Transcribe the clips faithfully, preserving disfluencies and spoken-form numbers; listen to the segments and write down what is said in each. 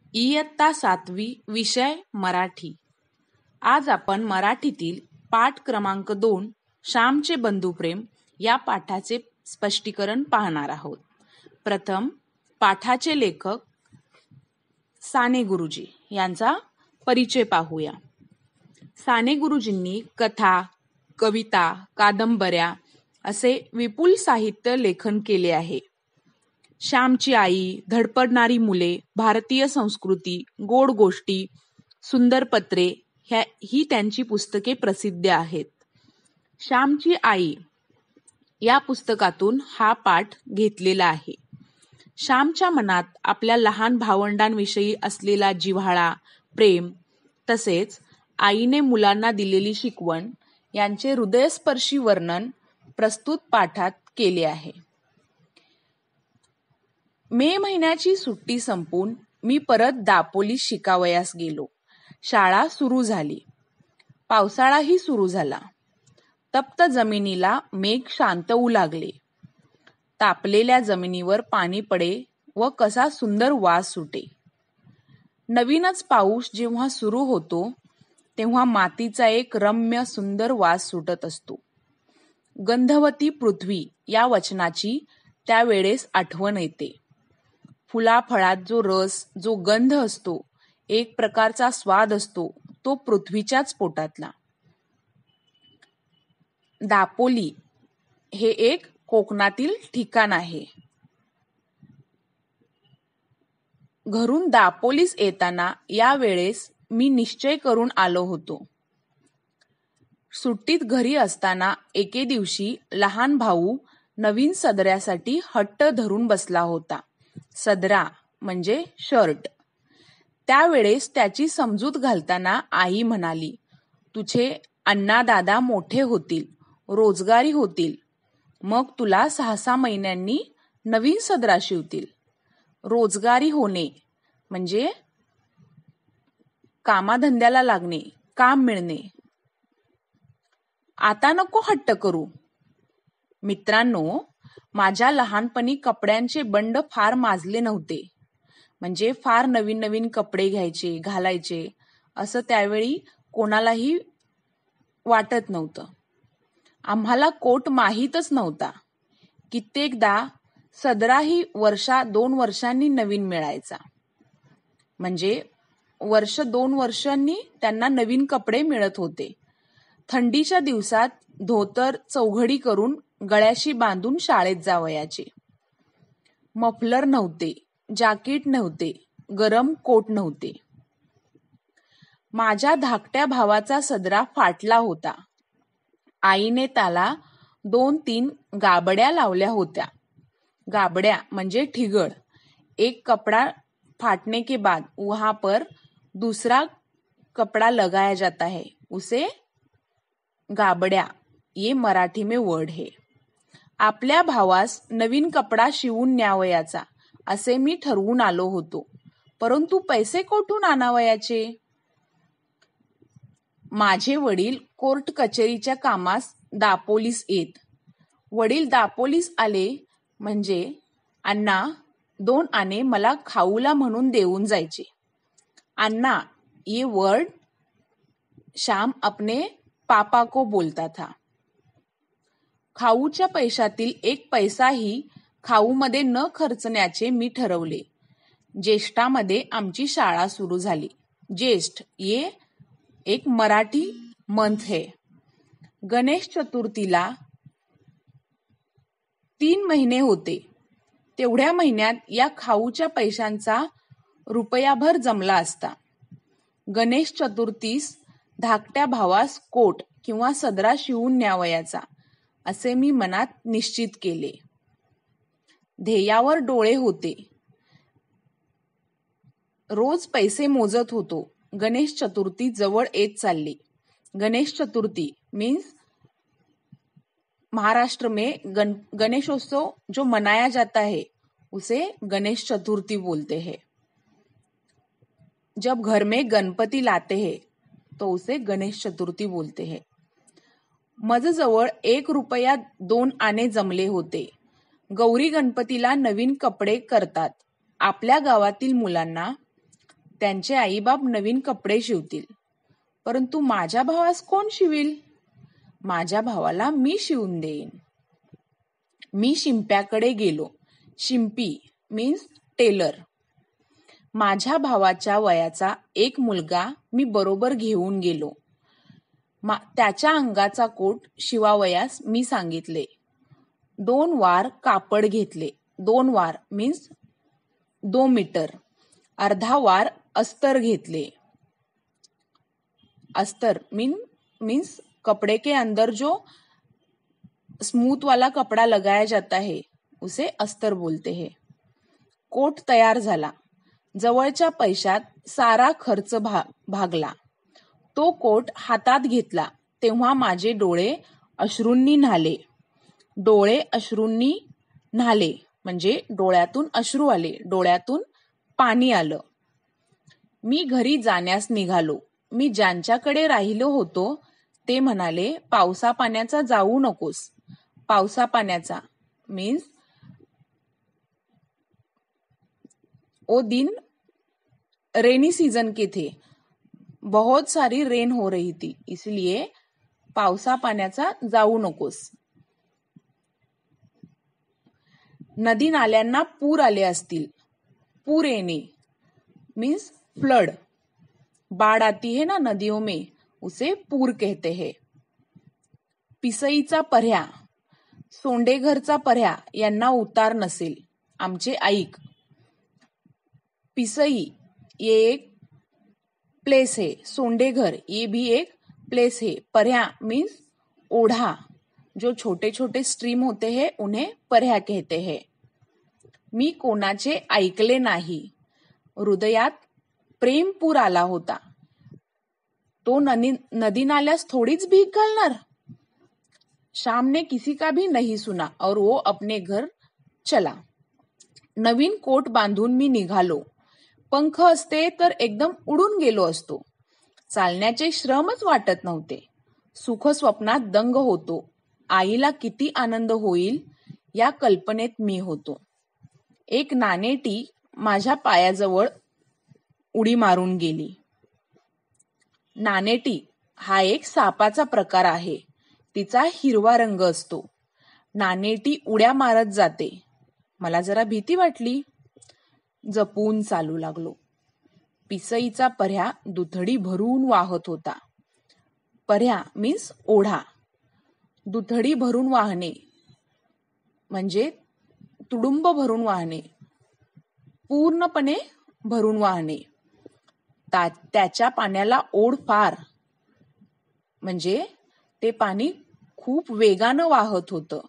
इयत्ता सातवी विषय मराठी. आज आपण मराठीतील पाठ क्रमांक दोन श्यामचे बंधुप्रेम या पाठाचे स्पष्टीकरण पाहणार आहोत. प्रथम पाठाचे लेखक साने गुरुजी यांचा परिचय पाहूया. साने गुरुजींनी कथा, कविता, कादंबऱ्या असे विपुल साहित्य लेखन केले आहे. श्यामची आई, धडपडणारी मुले, भारतीय संस्कृती, गोड गोष्टी, सुंदर पत्रे ह्या ही त्यांची पुस्तके प्रसिद्ध आहेत. श्यामची आई या पुस्तकातून हा पाठ घेतलेला आहे. श्यामच्या मनात आपल्या लहान भावंडांविषयी असलेला जिव्हाळा, प्रेम तसेच आईने मुलांना दिलेली शिकवण यांचे हृदयस्पर्शी वर्णन प्रस्तुत पाठात केले आहे. मे महिन्याची सुट्टी संपून मी परत दापोलीत शिकावयास गेलो. शाळा सुरू झाली. पावसाळाही सुरू झाला. तप्त जमिनीला मेघ शांतवू लागले. तापलेल्या जमिनीवर पाणी पडे व कसा सुंदर वास सुटे. नवीनच पाऊस जेव्हा सुरू होतो तेव्हा मातीचा एक रम्य सुंदर वास सुटत असतो. गंधवती पृथ्वी या वचनाची त्यावेळेस आठवण येते. फुलाफळात जो रस, जो गंध असतो, एक प्रकारचा स्वाद असतो, तो पृथ्वीच्याच पोटातला. दापोली हे एक कोकणातील ठिकाण आहे. घरून दापोलीस येताना या वेळेस मी निश्चय करून आलो होतो. सुट्टीत घरी असताना एके दिवशी लहान भाऊ नवीन सदऱ्यासाठी हट्ट धरून बसला होता. सदरा म्हणजे शर्ट. त्यावेळेस त्याची समजूत घालताना आई म्हणाली, तुझे अण्णा दादा मोठे होतील, रोजगारी होतील, मग तुला सहा सहा महिन्यांनी नवीन सदरा शिवतील. रोजगारी होणे म्हणजे कामाधंद्याला लागणे, काम मिळणे. आता नको हट्ट करू. मित्रांनो, माझ्या लहानपणी कपड्यांचे बंड फार माजले नव्हते. म्हणजे फार नवीन नवीन कपडे घ्यायचे, घालायचे असं त्यावेळी कोणालाही वाटत नव्हतं. आम्हाला कोट माहीतच नव्हता. कित्येकदा सदराही वर्षा दोन वर्षांनी नवीन मिळायचा. म्हणजे वर्ष दोन वर्षांनी त्यांना नवीन कपडे मिळत होते. थंडीच्या दिवसात धोतर चौघडी करून गळ्याशी बांधून शाळेत जावयाचे. मफलर नव्हते, जाकीट नव्हते, गरम कोट नव्हते. माझ्या धाकट्या भावाचा सदरा फाटला होता. आईने त्याला दोन तीन गाबड्या लावल्या होत्या. गाबड्या म्हणजे ठिगळ. एक कपडा फाटने के बाद वहां पर दूसरा कपड़ा लगाया जाता है, उसे गाबड्या ये मराठी में वर्ड है. आपल्या भावास नवीन कपडा शिवून न्यावयाचा असे मी ठरवून आलो होतो. परंतु पैसे कोठून आणावयाचे? माझे वडील कोर्ट कचेरीच्या कामास दापोलीस येत. वडील दापोलीस आले म्हणजे अण्णा दोन आणे मला खाऊला म्हणून देऊन जायचे. अण्णा ये वर्ड श्याम अपने पापा को बोलता था. खाऊच्या पैशातील एक पैसाही खाऊमध्ये न खर्चण्याचे मी ठरवले. ज्येष्ठामध्ये आमची शाळा सुरू झाली. ज्येष्ठ ये एक मराठी मंथ है. गणेश चतुर्थीला तीन महिने होते. तेवढ्या महिन्यात या खाऊच्या पैशांचा रुपयाभर जमला असता. गणेश चतुर्थीस धाकट्या भावास कोट किंवा सदरा शिवून न्यावयाचा असे मी मनात निश्चित केले. ध्येयावर डोळे होते. रोज पैसे मोजत होतो. गणेश चतुर्थी जवळ येत चालली. गणेश चतुर्थी मीन्स महाराष्ट्र में गण गणेशोत्सव जो मनाया जाता है उसे गणेश चतुर्थी बोलते हैं. जब घर में गणपति लाते हैं तो उसे गणेश चतुर्थी बोलते हैं. मजजवळ एक रुपया दोन आणे जमले होते. गौरी गणपतीला नवीन कपडे करतात. आपल्या गावातील मुलांना त्यांचे आईबाप नवीन कपडे शिवतील, परंतु माझ्या भावास कोण शिवील? माझ्या भावाला मी शिवून देईन. मी शिंप्याकडे गेलो. शिंपी मीन्स टेलर. माझ्या भावाच्या वयाचा एक मुलगा मी बरोबर घेऊन गेलो. त्याच्या अंगाचा कोट शिवावयास मी सांगितले. दोन वार कापड घेतले. दोन वार मीन्स दो मीटर. अर्धा वार अस्तर घेतले. अस्तर मीन मीन्स कपड़े के अंदर जो स्मूथ वाला कपड़ा लगाया जाता है उसे अस्तर बोलते हैं. कोट तयार झाला. जवळच्या पैशात सारा खर्च भा, भागला. तो कोट हातात घेतला तेव्हा माझे डोळे अश्रूंनी न्हाले. डोळे अश्रूंनी न्हाले म्हणजे डोळ्यातून अश्रू आले, डोळ्यातून पाणी आलं. मी घरी जाण्यास निघालो. मी ज्यांच्याकडे राहिलो होतो ते म्हणाले, पावसा पाण्याचा जाऊ नकोस. पावसा पाण्याचा मीन्स वो दिन रेनी सीजन के थे. बहुत सारी रेन हो रही थी, इसलिए पावसा पाण्याचा जाऊ नकोस. नदी नाल्यांना पूर आले असतील. पूर येणे मीन्स फ्लड. बाढ़ आती है ना नदियों में, उसे पूर कहते हैं. पिसईचा पर्या, सोंडेघरचा पर्या यांना उतार नसेल. आमचे ऐक. पिसई ये एक प्लेस है. सोंडेघर ये भी एक प्लेस है. पर्या मीन्स ओढ़ा. जो छोटे छोटे स्ट्रीम होते हैं उन्हें पर्या कहते हैं. मी कोणाचे ऐकले नाही. हृदयात प्रेम पूर आला होता. तो नदी नदी नाल्यास थोड़ीच भीग घालणार. शाम ने किसी का भी नहीं सुना और वो अपने घर चला. नवीन कोट बांधून मी निघालो. पंख असते तर एकदम उडून गेलो असतो. चालण्याचे श्रमच वाटत नव्हते. सुख स्वप्नात दंग होतो. आईला किती आनंद होईल या कल्पनेत मी होतो. एक नानेटी माझ्या पायाजवळ उडी मारून गेली. नानेटी हा एक सापाचा प्रकार आहे. तिचा हिरवा रंग असतो. नानेटी उड्या मारत जाते. मला जरा भीती वाटली. जपून चालू लागलो. पिसईचा पर्या दुथडी भरून वाहत होता. पर्या मीन्स ओढा. दुथडी भरून वाहणे म्हणजे तुडुंब भरून वाहणे, पूर्णपणे भरून वाहणे. त्याच्या पाण्याला ओढ फार म्हणजे ते पाणी खूप वेगानं वाहत होतं.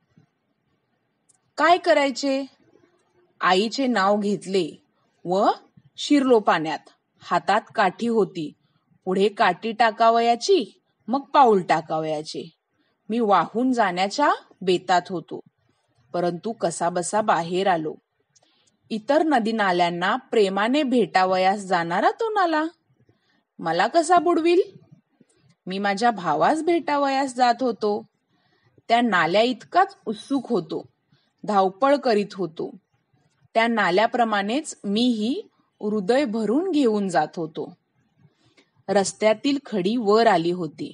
काय करायचे? आईचे नाव घेतले व शिरलो पाण्यात. हातात काठी होती. पुढे काठी टाकावयाची, मग पाऊल टाकावयाचे. मी वाहून जाण्याच्या बेतात होतो, परंतु कसाबसा बाहेर आलो. इतर नदी नाल्यांना प्रेमाने भेटावयास जाणारा तो नाला मला कसा बुडविल? मी माझ्या भावास भेटावयास जात होतो. त्या नाल्या इतकाच उत्सुक होतो. धावपळ करीत होतो. त्या नाल्याप्रमाणेच मीही हृदय भरून घेऊन जात होतो. रस्त्यातील खडी वर आली होती.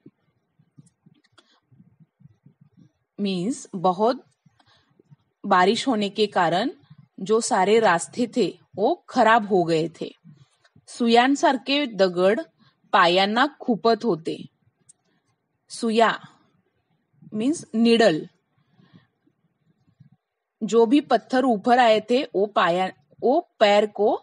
मीन्स बहुत बारिश होने के कारण जो सारे रास्ते थे वो खराब हो गए थे. सुयांसारखे दगड पायांना खुपत होते. सुया मीन्स निडल. जो भी पत्थर ऊपर आए थे वो पाया वो पैर को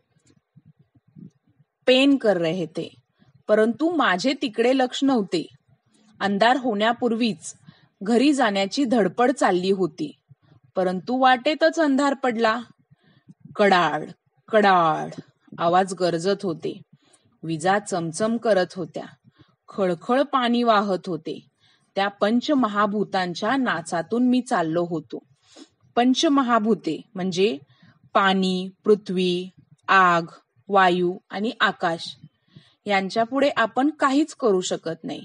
पेन कर रहे थे. परंतु माझे तिकडे लक्ष नव्हते. अंधार होण्यापूर्वीच घरी जाण्याची धडपड चालली होती. परंतु वाटेतच अंधार पडला. कडाड कडाड आवाज गरजत होते. विजा चमचम करत होत्या. खळखळ पाणी वाहत होते. त्या पंचमहाभूतांच्या नाचातून मी चाललो होतो. पंचमहाभूते म्हणजे पाणी, पृथ्वी, आग, वायू आणि आकाश यांच्या पुढे आपण काहीच करू शकत नाही.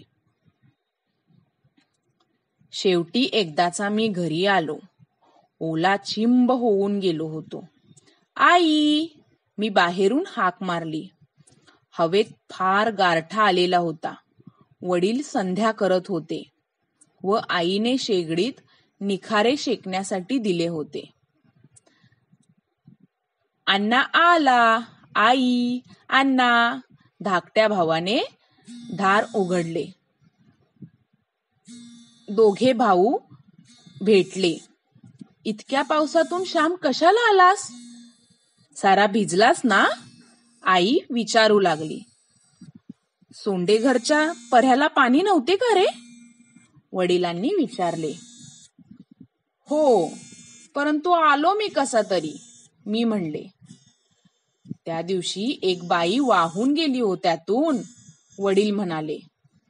शेवटी एकदाचा मी घरी आलो. ओला चिंब होऊन गेलो होतो. आई मी बाहेरून हाक मारली. हवेत फार गारठा आलेला होता. वडील संध्या करत होते व आईने शेगडीत निखारे शेकण्यासाठी दिले होते. अण्णा आला, आई, अण्णा. धाकट्या भावाने दार उघडले. दोघे भाऊ भेटले. इतक्या पावसातून श्याम कशाला आलास? सारा भिजलास ना? आई विचारू लागली. सोंडे घरच्या पर्ह्याला पाणी नव्हते का रे? वडिलांनी विचारले. हो, परंतु आलो मी कसा तरी, मी म्हणले. त्या दिवशी एक बाई वाहून गेली हो त्यातून, वडील म्हणाले.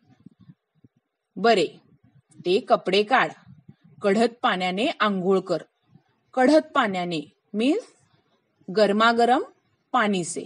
बरे, ते कपडे काढ. कढत पाण्याने आंघोळ कर. कढत पाण्याने मीन्स गरमागरम पानी से.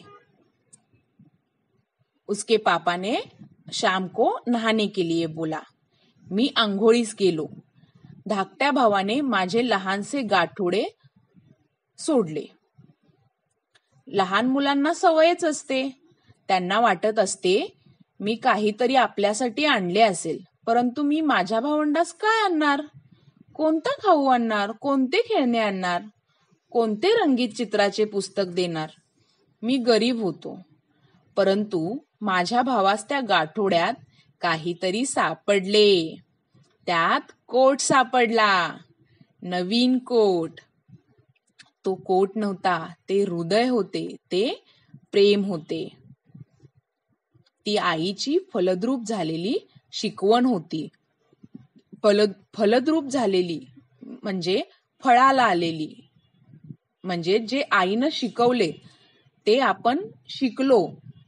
उसके पापा ने शाम को नहाने के लिए बोला. मी आंघोळीस गेलो. धाकट्या भावाने माझे लहानसे गाठोडे सोडले. लहान मुलांना सवयच असते. त्यांना वाटत असते मी काहीतरी आपल्यासाठी आणले असेल, परंतु मी माझ्या भावंडास काय आणणार? कोणता खाऊ आणणार? कोणते खेळणे आणणार? कोणते रंगीत चित्राचे पुस्तक देणार? मी गरीब होतो, परंतु माझ्या भावास त्या गाठोड्यात काहीतरी सापडले. त्यात कोट सापडला, नवीन कोट. तो कोट नव्हता, ते हृदय होते, ते प्रेम होते. ती आईची फलद्रूप झालेली शिकवण होती. फल फलद्रूप झालेली म्हणजे फळाला आलेली, म्हणजे जे आईनं शिकवले ते आपण शिकलो.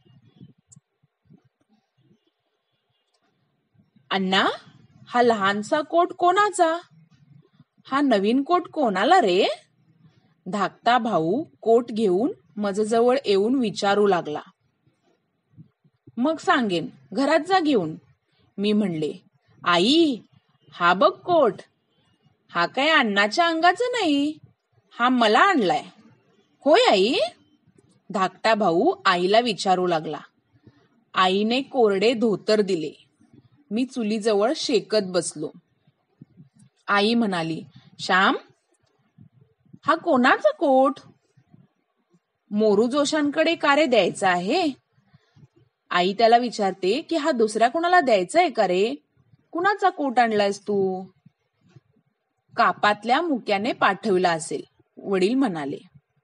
अण्णा, हा लहानसा कोट कोणाचा? हा नवीन कोट कोणाला रे? धाकटा भाऊ कोट घेऊन माझ्याजवळ येऊन विचारू लागला. मग सांगेन, घरात जा घेऊन, मी म्हणले. आई, हा बघ कोट. हा काय अण्णाच्या अंगाचा नाही, हा मला आणलाय. होय आई? धाकटा भाऊ आईला विचारू लागला. आईने कोरडे धोतर दिले. मी चुलीजवळ शेकत बसलो. आई म्हणाली, श्याम, हा कोणाचा कोट? मोरू जोशांकडे का रे द्यायचा आहे? आई त्याला विचारते की हा दुसऱ्या कोणाला द्यायचा आहे का रे? कुणाचा कोट आणलायस तू? कापातल्या मुक्याने पाठवला असेल, वडील म्हणाले.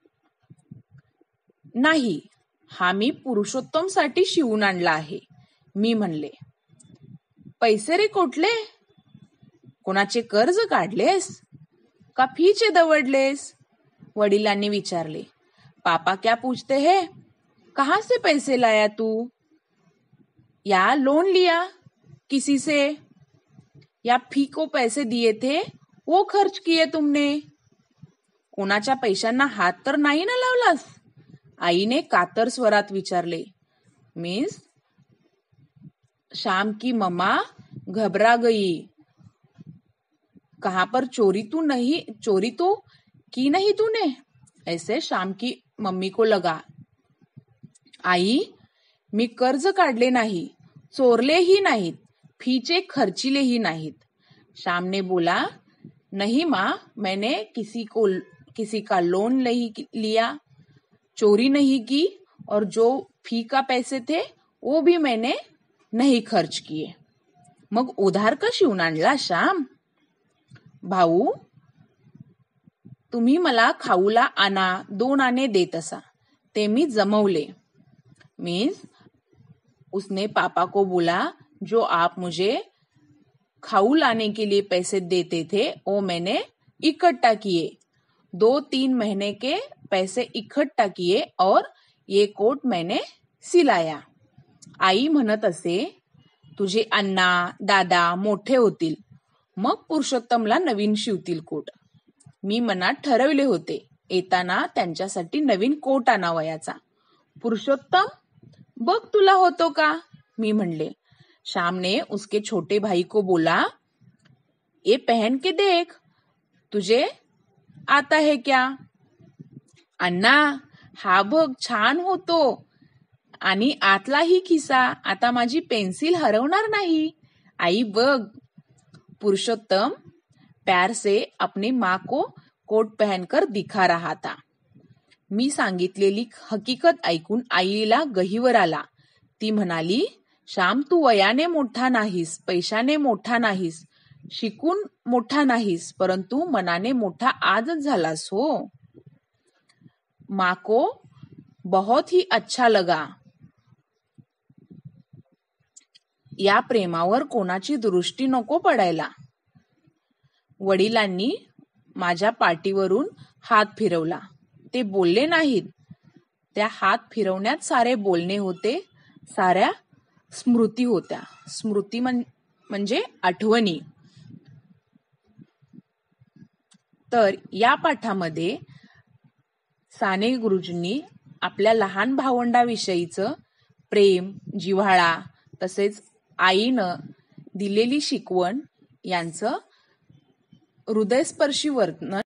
नाही, हा मी पुरुषोत्तम साठी शिवून आणला आहे, मी म्हणले. पैसे रे कुठले? कोणाचे कर्ज काढलेस का फीचे दवडलेस? वडिलांनी विचारले. पापा क्या पूछते है? कहां से पैसे लाया तू? या लोन लिया किसी से? या फी को पैसे दिए थे वो खर्च किए तुमने? कोणाच्या पैशांना हात तर नाही ना लावलास? आईने कातर स्वरात विचारले. मीन्स शाम की मम्मा घबरा गई. कहां पर चोरी तू नहीं चोरी तो की नहीं तूने? ऐसे शाम की मम्मी को लगा. आई, मी कर्ज काढले नाही, चोरलेही नाहीत, फीचे खर्चिलेही नाहीत. शाम ने बोला. नहीं माँ, मैंने किसी को किसी का लोन नहीं लिया, चोरी नहीं की, और जो फी का पैसे थे वो भी मैंने नहीं खर्च किए. मग उधार का शिवून आणला श्याम? भाऊ, तुम्ही मला खाऊला आना दोन आने देत असा, ते मी जमवले. मीन्स उसने पापा को बोला, जो आप मुझे खाऊ लाने के लिए पैसे देते थे वो मैंने इकट्ठा किए. दो तीन महीने के पैसे इकट्ठा किए और ये कोट मैंने सिलाया. आई म्हणत असे, तुझे अण्णा दादा मोठे होतील, मग पुरुषोत्तमला नवीन शिवतील कोट. मी मनात ठरवले होते, येताना त्यांच्यासाठी नवीन कोट आणावयाचा. पुरुषोत्तम, बघ तुला होतो का, मी म्हणले. श्याम ने उसके छोटे भाई को बोला, ये पहन के देख, तुझे आता है क्या? अण्णा, हा बघ छान होतो. आणि आतलाही खिसा, आता माझी पेन्सिल हरवणार नाही. आई बघ. पुरुषोत्तम प्यार से अपनी माँ को कोट पहनकर दिखा रहा था. मी सांगितलेली हकीकत ऐकून आईला गहिवर आला. ती म्हणाली, श्याम, तू वयाने मोठा नाहीस, पैशाने मोठा नाहीस, शिकून मोठा नाहीस, परंतु मनाने मोठा आजच झालास हो. माँ को बहुत ही अच्छा लगा. या प्रेमावर कोणाची दृष्टी नको पडायला. वडिलांनी माझ्या पाठीवरून हात फिरवला. ते बोलले नाहीत. त्या हात फिरवण्यात सारे बोलणे होते, साऱ्या स्मृती होत्या. स्मृती म्हणजे आठवणी. तर या पाठामध्ये साने गुरुजींनी आपल्या लहान भावंडाविषयीचं प्रेम, जिव्हाळा तसेच आईनं दिलेली शिकवण यांचं हृदयस्पर्शी वर्णन